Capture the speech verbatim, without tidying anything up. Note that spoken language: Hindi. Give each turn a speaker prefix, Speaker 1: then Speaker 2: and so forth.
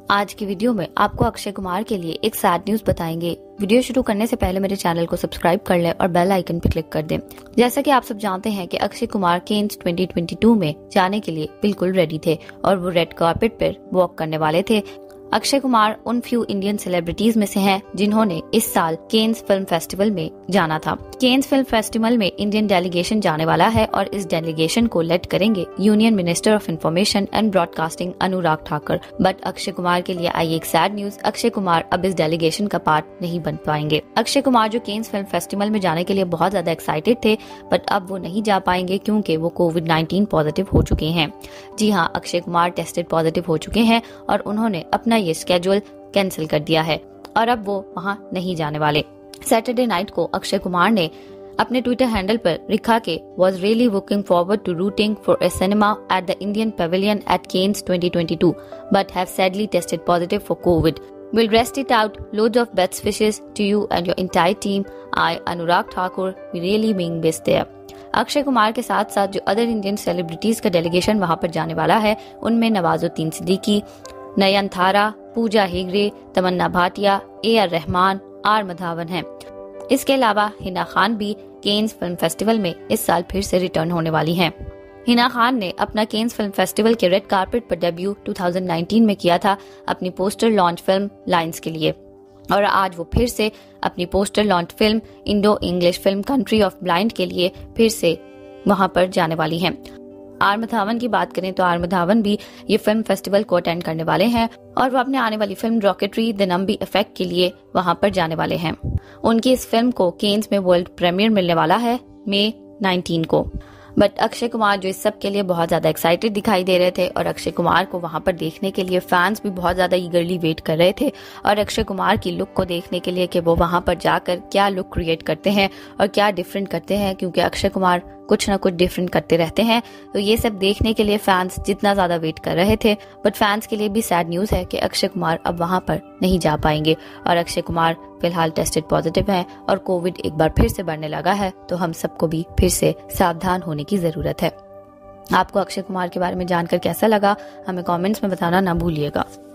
Speaker 1: आज की वीडियो में आपको अक्षय कुमार के लिए एक सैड न्यूज बताएंगे। वीडियो शुरू करने से पहले मेरे चैनल को सब्सक्राइब कर लें और बेल आइकन पर क्लिक कर दें। जैसा कि आप सब जानते हैं कि Akshay Kumar Cannes twenty twenty two में जाने के लिए बिल्कुल रेडी थे और वो रेड कार्पेट पर वॉक करने वाले थे। अक्षय कुमार उन फ्यू इंडियन सेलिब्रिटीज में से हैं जिन्होंने इस साल केन्स फिल्म फेस्टिवल में जाना था। केन्स फिल्म फेस्टिवल में इंडियन डेलीगेशन जाने वाला है और इस डेलीगेशन को लेड करेंगे union minister of information and broadcasting Anurag Thakur. But Akshay Kumar के लिए आई एक सैड न्यूज, अक्षय कुमार अब इस डेलीगेशन का पार्ट नहीं बन पाएंगे। अक्षय कुमार जो केन्स फिल्म फेस्टिवल में जाने के लिए बहुत ज्यादा एक्साइटेड थे, बट अब वो नहीं जा पाएंगे क्योंकि वो कोविड नाइन्टीन पॉजिटिव हो चुके हैं। जी हाँ, अक्षय कुमार टेस्टेड पॉजिटिव हो चुके हैं और उन्होंने अपना ये स्केड्यूल कैंसिल कर दिया है और अब वो वहां नहीं जाने वाले। सैटरडे नाइट को अक्षय कुमार ने अपने ट्विटर हैंडल पर लिखा के was really looking forward to rooting for a cinema at the Indian Pavilion at Cannes twenty twenty-two, but have sadly tested positive for COVID. We'll rest it out. Loads of best wishes to you and your entire team. I, Anurag Thakur, we really being best there. Akshay Kumar के साथ साथ जो अदर इंडियन सेलिब्रिटीज का डेलीगेशन वहां पर जाने वाला है, उनमें Nawazuddin Siddiqui, Nayanthara, Pooja Hegde, Tamannaah Bhatia, A R Rahman, R Madhavan हैं। इसके अलावा हिना खान भी केन्स फिल्म फेस्टिवल में इस साल फिर से रिटर्न होने वाली हैं। हिना खान ने अपना केन्स फिल्म फेस्टिवल के रेड कार्पेट पर डेब्यू टू थाउजेंड नाइनटीन में किया था अपनी पोस्टर लॉन्च फिल्म लाइन्स के लिए, और आज वो फिर से अपनी poster launch film Indo English film country of blind के लिए फिर से वहां पर जाने वाली हैं। आर माधवन की बात करें तो आर माधवन भी ये फिल्म फेस्टिवल को अटेंड करने वाले हैं और वो अपने आने वाली film Rocketry the Nambi effect के लिए वहां पर जाने वाले हैं। उनकी इस फिल्म को केन्स में वर्ल्ड प्रीमियर मिलने वाला है मई नाइनटीन को। बट अक्षय कुमार जो इस सब के लिए बहुत ज्यादा एक्साइटेड दिखाई दे रहे थे और अक्षय कुमार को वहां पर देखने के लिए फैंस भी बहुत ज्यादा ईगरली वेट कर रहे थे और अक्षय कुमार की लुक को देखने के लिए कि वो वहां पर जाकर क्या लुक क्रिएट करते हैं और क्या डिफरेंट करते हैं, क्योंकि अक्षय कुमार कुछ ना कुछ डिफरेंट करते रहते हैं। तो ये सब देखने के लिए फैंस जितना ज्यादा वेट कर रहे थे, बट फैंस के लिए भी सैड न्यूज है कि अक्षय कुमार अब वहां पर नहीं जा पाएंगे और अक्षय कुमार फिलहाल टेस्टेड पॉजिटिव हैं और कोविड एक बार फिर से बढ़ने लगा है, तो हम सबको भी फिर से सावधान होने की जरूरत है। आपको अक्षय कुमार के बारे में जानकर कैसा लगा, हमें कमेंट्स में बताना ना भूलिएगा।